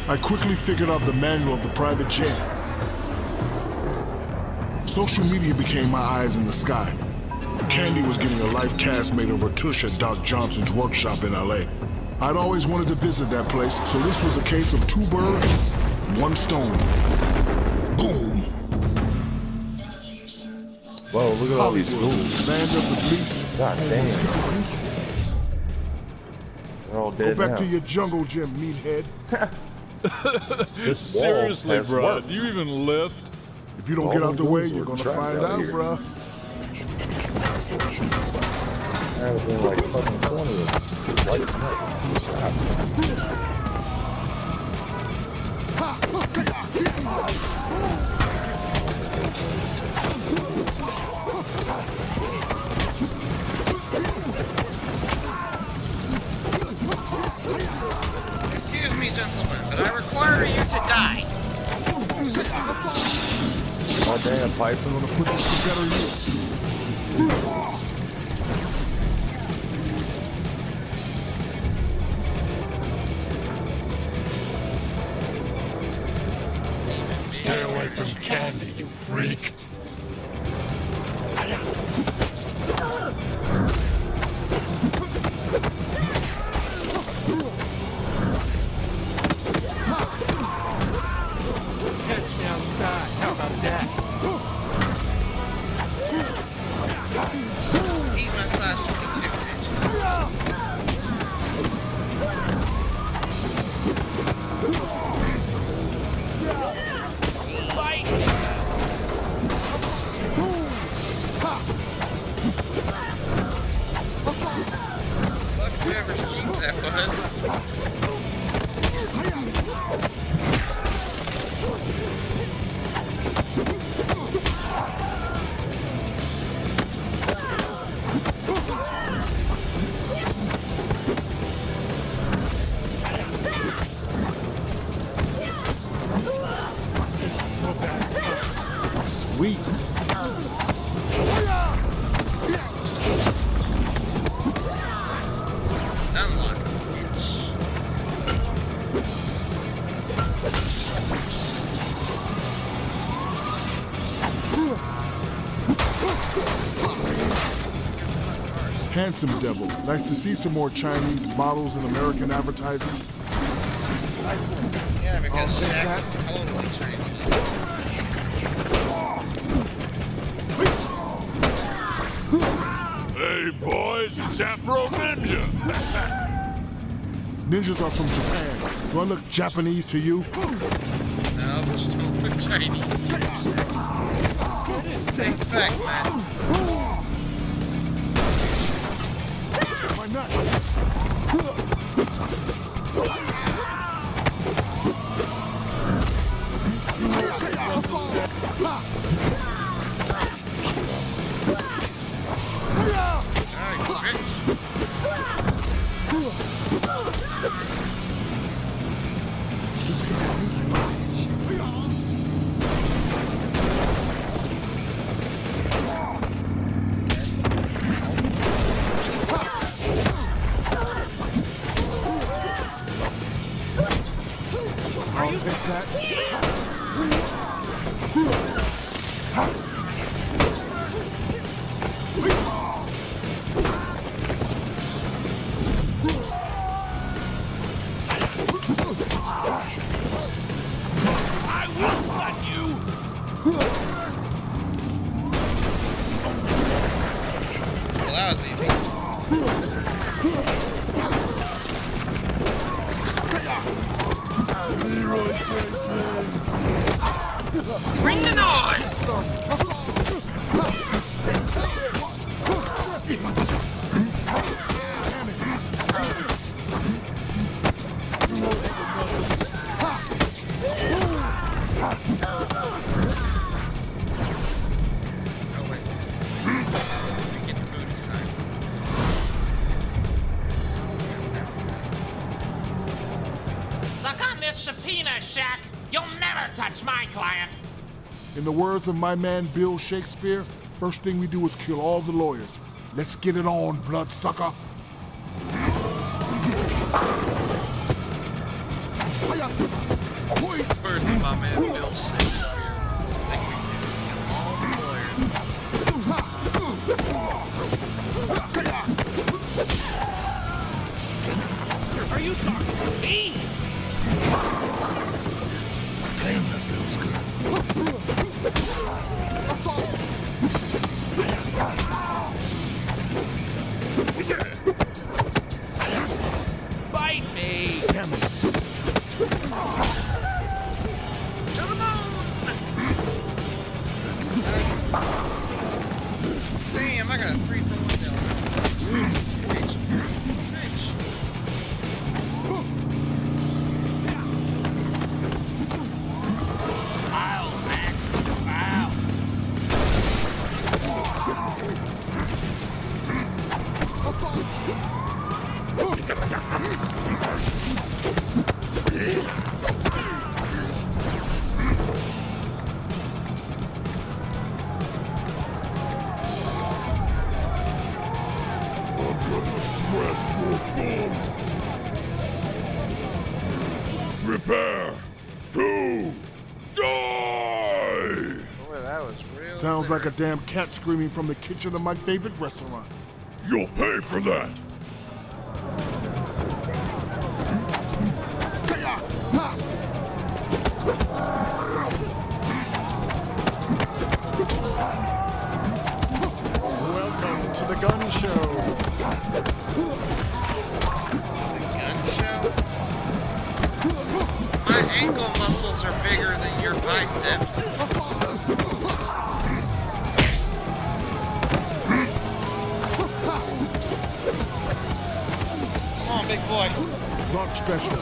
I quickly figured out the manual of the private jet. Social media became my eyes in the sky. Candy was getting a life cast made of her tush at Doc Johnson's workshop in LA. I'd always wanted to visit that place, so this was a case of 2 birds, 1 stone. Boom! Whoa, look at all these schools. Land of the beast. God damn. They're all dead. Go back now. to your jungle gym, meathead. This wall Seriously, has bro, worked. you even lift? If you don't get out the way, you're gonna find out, bruh. I was in like fucking corner of just lighting up 2 shots. Excuse me, gentlemen, but I require you to die. Oh damn, pipe. I'm gonna put this together here. Stay away from Candy, you freak. Catch me outside. How about that? Eat my sashimi too, bitch. Fuck whoever's cheap that was. Sweet. Unlock, bitch. Handsome devil. Nice to see some more Chinese models in American advertising. Yeah, because Shaq is totally Chinese. Hey, boys, it's Afro Ninja. Ninjas are from Japan. Do I look Japanese to you? No, just don't look Chinese. Same fact, man. My neck. Alright, bitch. I'll take that. I won't let you. Well, that was easy. Bring the noise! Oh, wait. Let me get the booty sign. Suck on this subpoena, Shaq. You'll never touch my client. In the words of my man Bill Shakespeare, first thing we do is kill all the lawyers. Let's get it on, bloodsucker. Birds of my man Bill Shakespeare. I think we can just kill all the players. Are you talking to me? Damn, that feels good. Bite me! Damn it. To the moon! Damn, I got a 3-for-1 deal. Bitch. Ow, man. Ow. Prepare to die! Boy, that was real. Sounds like a damn cat screaming from the kitchen of my favorite restaurant. You'll pay for that! Welcome to the gun show. Gun show? My ankle muscles are bigger than your biceps. Come on, big boy. Rock special.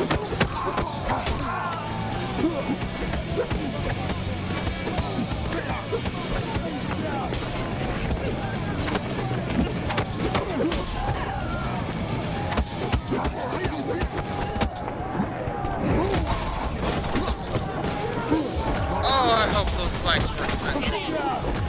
Oh, I hope those spikes were expensive.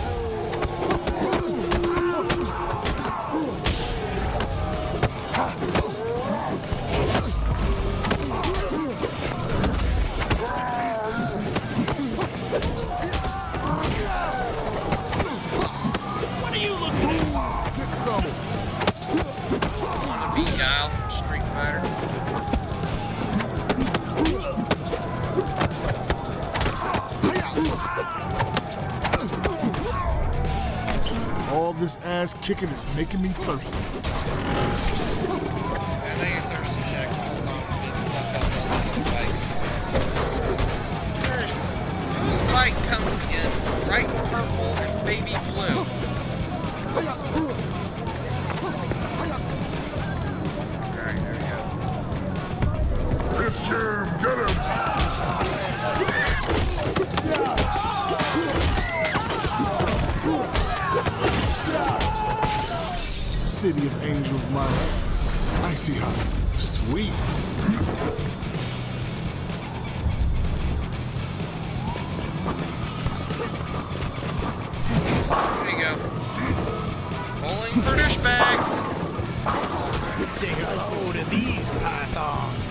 What are you looking at? Get some. Wanna be Guile from Street Fighter? All this ass kicking is making me thirsty. I know you're thirsty, Shaq. Hold on, I'm getting sucked up on those bikes. Seriously, whose bike comes in bright purple and baby blue? Alright, there we go. It's him. Get him. City of Angel Mines. Icy hot. Sweet. There you go. Bowling for douchebags. Say hello to these pythons.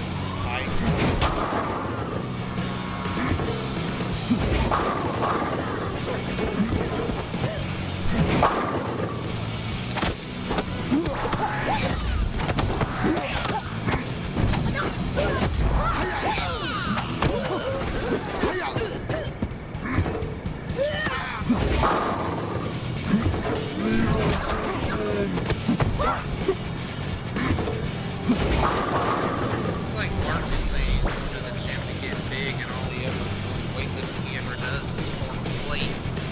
It's like Mark is saying, go to the gym to get big and all the other weightlifting he ever does is form a plate.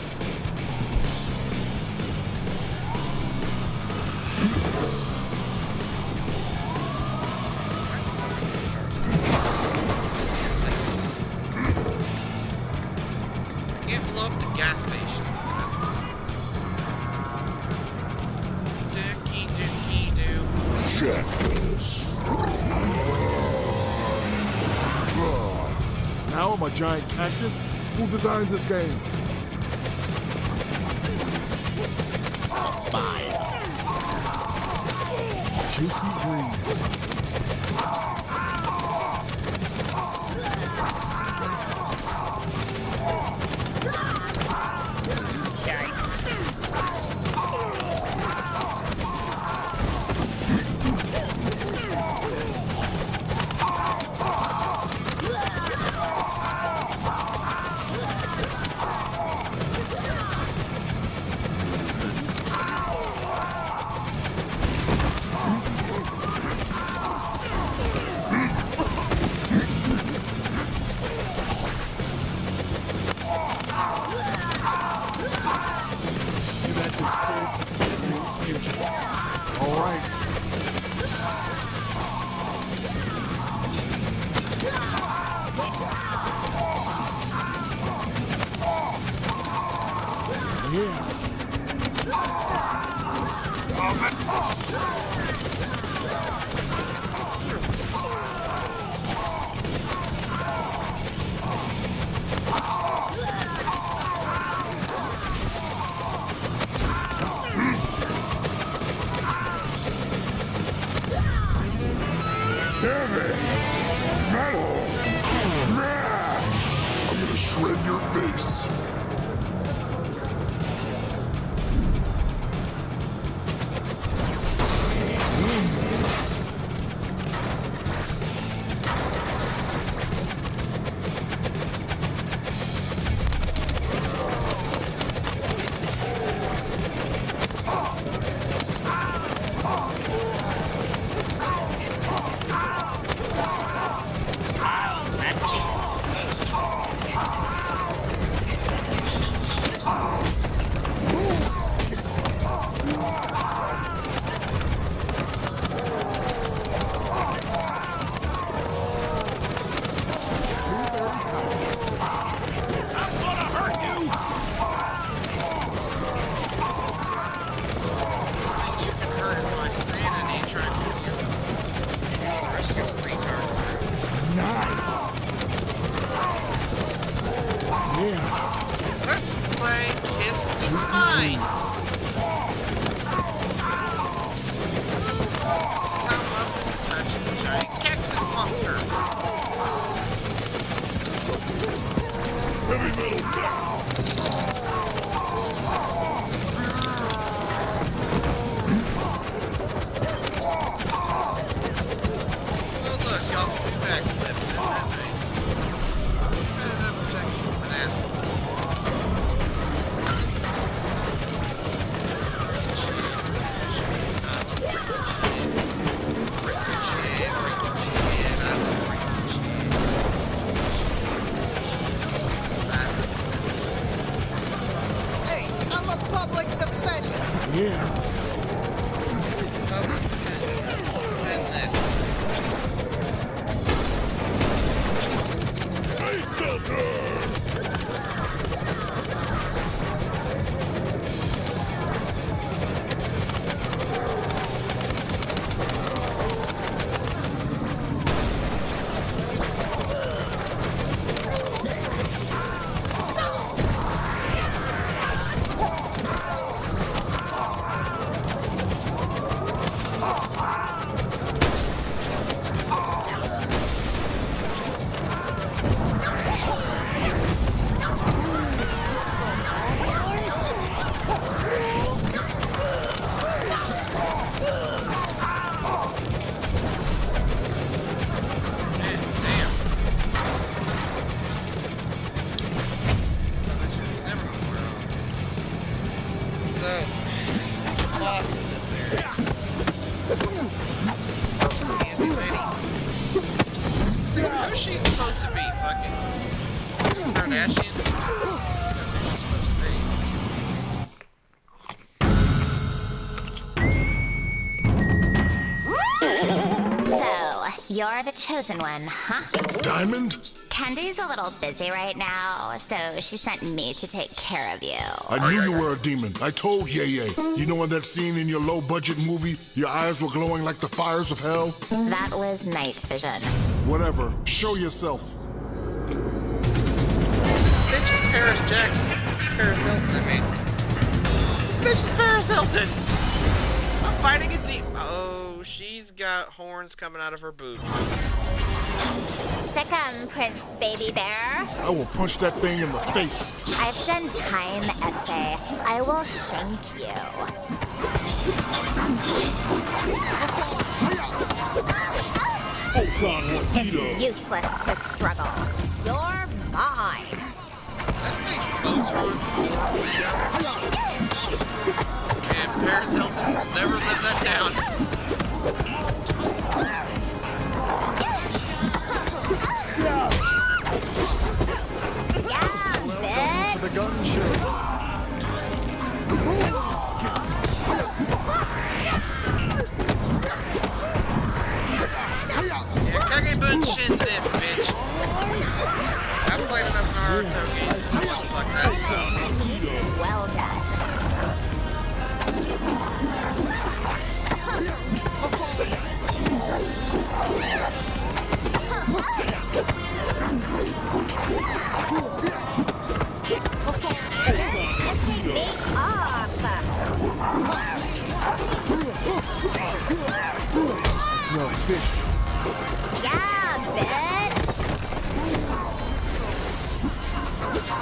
I can't blow up the gas station. Dookie dookie doo. Check this. Now I'm a giant cactus? Who designed this game? JC Breeze. Nice. Let's play Kiss the Signs. Come up and touch the giant cactus monster. Heavy metal now! Oh look, y'all can be backflips. Isn't that nice? Protect from an asshole. Hey, I'm a public defender. Yeah. And this. Face filter! She's supposed to be fucking Kardashian. That's what she's supposed to be. So, you're the chosen one, huh? Diamond? Candy's a little busy right now, so she sent me to take care of you. I knew you were a demon. I told Yeye. You know in that scene in your low-budget movie, your eyes were glowing like the fires of hell? That was night vision. Whatever. Show yourself. Bitch is Paris Jackson. Paris Hilton, I mean. Bitch is Paris Hilton. I'm fighting a demon. Oh, she's got horns coming out of her boots. Sick'em, Prince Baby Bear. I will punch that thing in the face. I've done time essay. I will shank you. Ultron torpedo! Useless to struggle. You're mine. That's a photon torpedo. And Paris Hilton will never live that down. Yeah, bitch. The gun show. Yeah, Kagebun-shin this, bitch. I've played enough Naruto games to know what the fuck that's about. Well done. Me off. Smell fish. Yeah, bitch.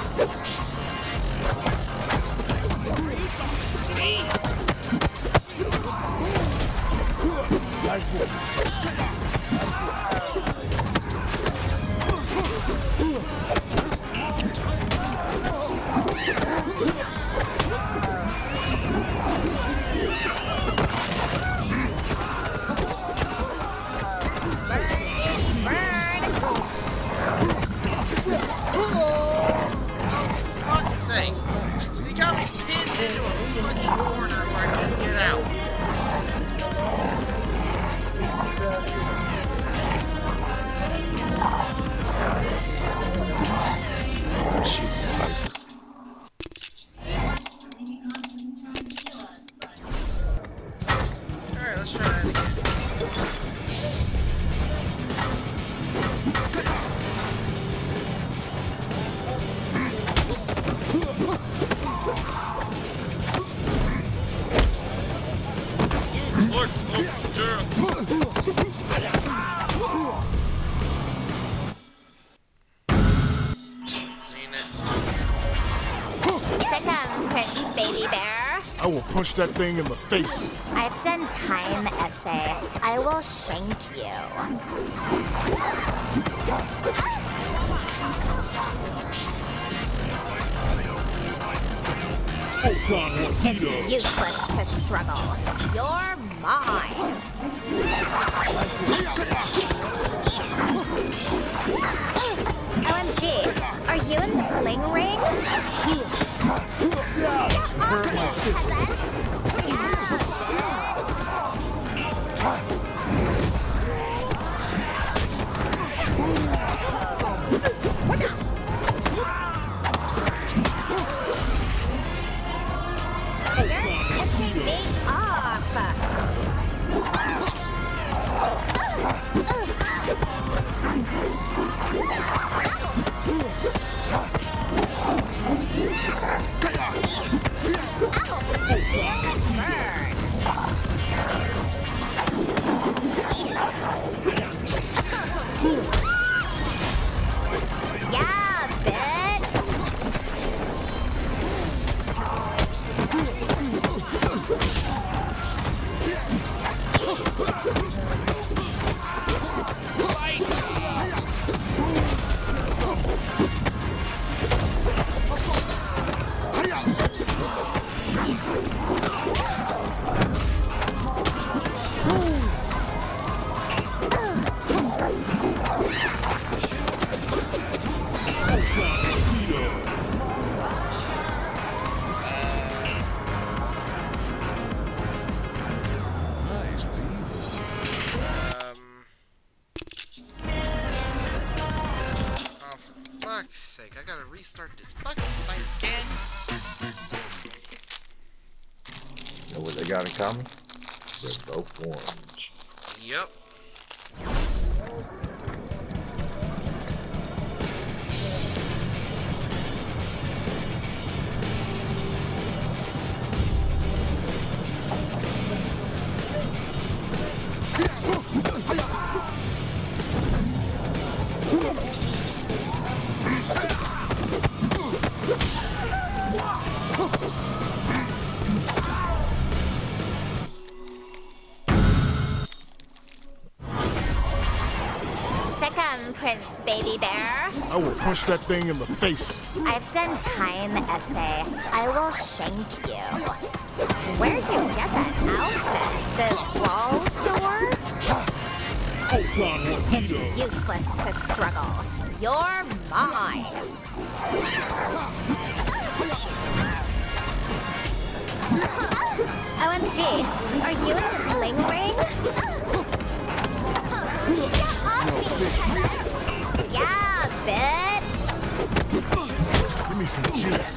I will punch that thing in the face. I've done time, essay. I will shank you. Useless to struggle. You're mine. OMG, are you in the fling ring? Restart this fucking fight again. You know what they got in common? They're both orange. Yep. Prince Baby Bear. I will punch that thing in the face. I've done time, essay. I will shank you. Where'd you get that outfit? The wall store? Useless to struggle. You're mine. OMG, are you in the fling ring? Yeah, bitch! Give me some juice.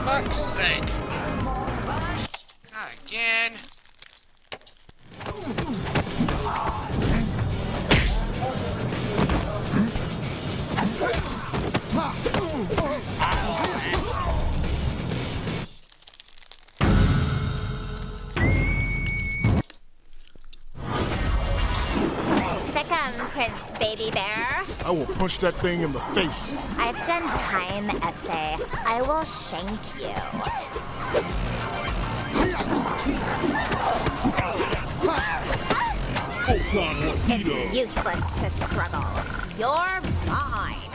fuck's sake. Not again. Prince Baby Bear. I will punch that thing in the face. I've done time, essay. I will shank you. It's useless to struggle. You're mine.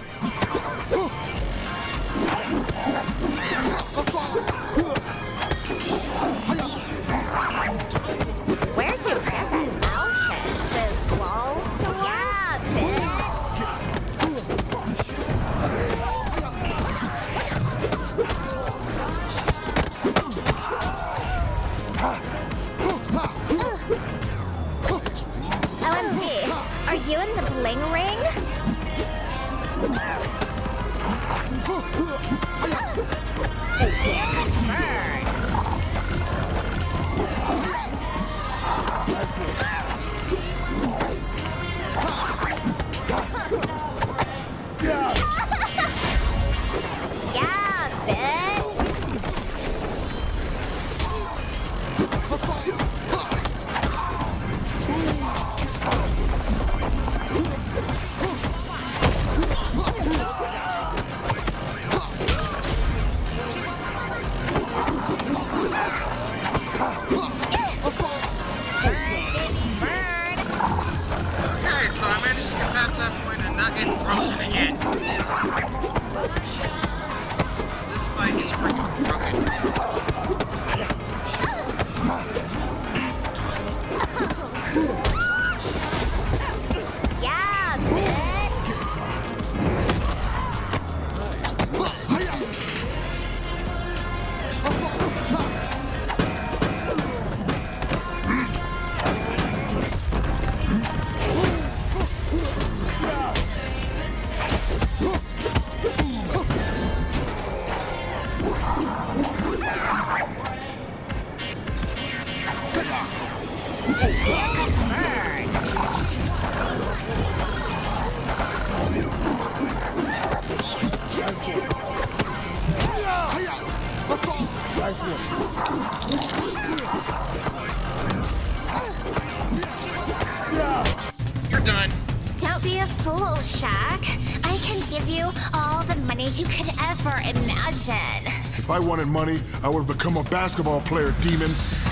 Where'd you get that outfit? The wall store? Yeah, OMG, are you in the bling ring? Burn. Yeah, bitch. Okay, so I managed to get past that point and not get frozen again. This fight is freaking broken. Yeah, bitch. You're done. Don't be a fool, Shaq. I can give you all the money you could ever imagine. If I wanted money, I would have become a basketball player, demon.